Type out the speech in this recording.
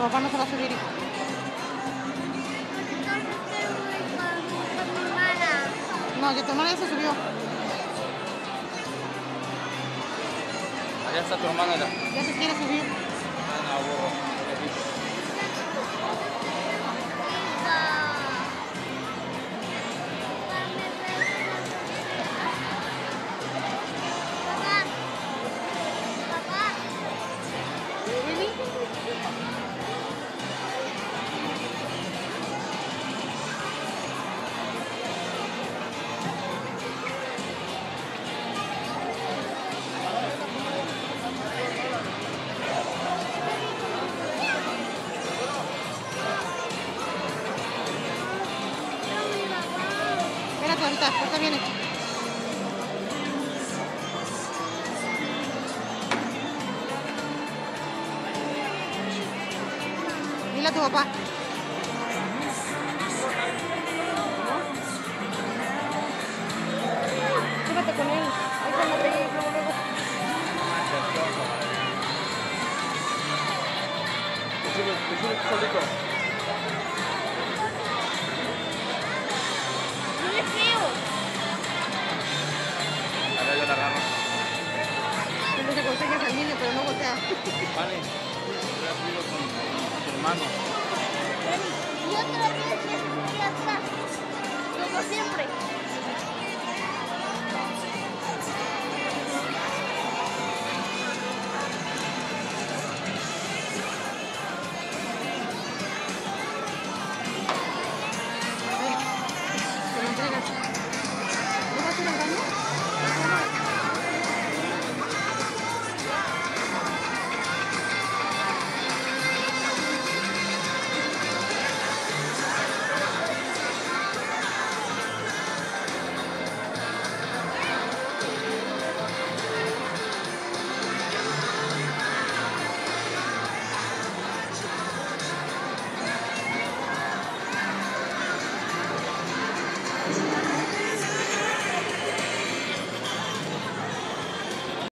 Tu papá no se va a subir, hijo. Con mi hermana. No, que tu hermana ya se subió. Allá está tu hermana. Ya se quiere subir. No, burro. Espérate ahorita viene. Dile a tu papá. Súbete con él. Ahí se lo pegué luego. Te subes tú solito. ¡Qué feo! A ver, yo la agarro. Siempre se consigues al niño, pero no voltea. Vale. Voy a subirlo con tu hermano. Y otra vez me subí atrás. Como siempre.